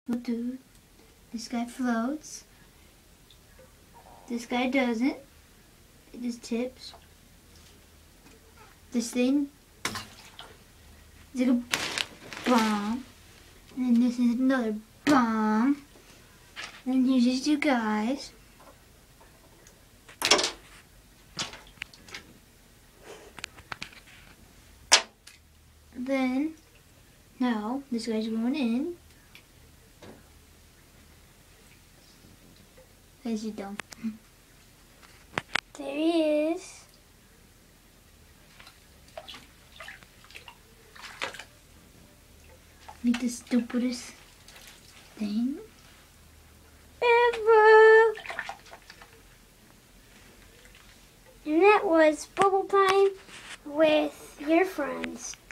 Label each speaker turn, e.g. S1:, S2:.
S1: will do. This guy floats. This guy doesn't. It just tips. This thing is like a bomb. And then this is another bomb. And then here's these two guys. Then, now, this guy's going in. As you dumb.
S2: There he is.
S1: Make the stupidest thing
S2: ever. And that was Bubble Time with your friends.